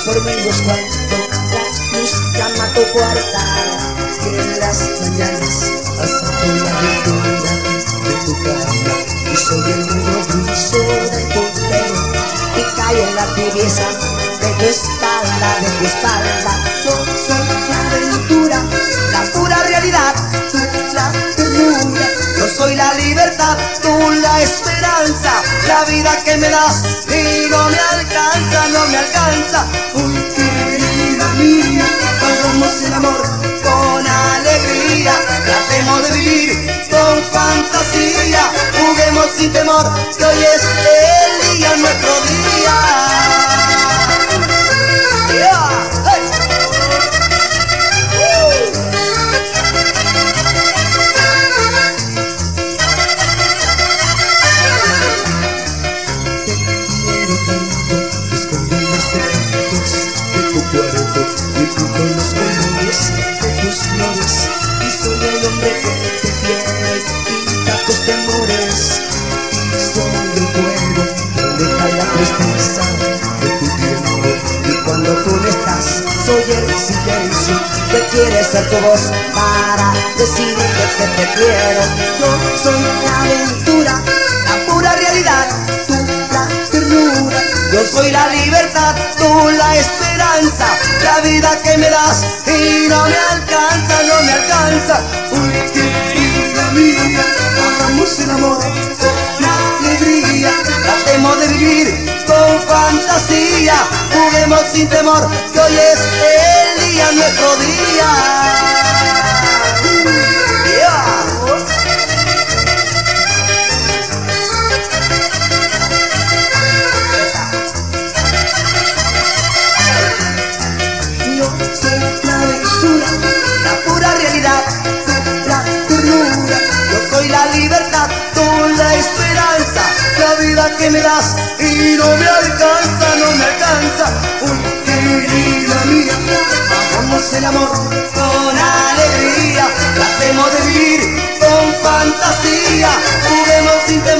por menos cuando la luz llama a tu puerta, y en las mañanas hasta la aventura de tu cama, y soy el negro brillo de tu pelo, y cae en la tibieza de tu espalda, de tu espalda. Yo soy la aventura, la pura realidad, tú la ternura. Yo soy la libertad, tú la esperanza, la vida que me das y no me alcanza, no me alcanza. Uy, querida mía, hagamos el amor con alegría, tratemos de vivir con fantasía, juguemos sin temor, que hoy es el día, nuestro día. Yeah. Hey. Y tú con los colores de tus flores, y soy el hombre que te quiere y quita tus temores, y soy el fuego donde cae la tristeza de tu tiempo, y cuando tú no estás soy el silencio que quiere ser tu voz para decirte que te quiero. Yo soy la aventura, la pura realidad, tú la ternura. Yo soy la libertad, tú la esperanza, la vida que me das y no me alcanza, no me alcanza. Uy, querida mía, hagamos el amor con alegría, tratemos de vivir con fantasía, juguemos sin temor, que hoy es el día, nuestro día. La libertad, tú la esperanza, la vida que me das y no me alcanza, no me alcanza. Uy, querida mía, hagamos el amor con alegría, tratemos de vivir con fantasía, juguemos sin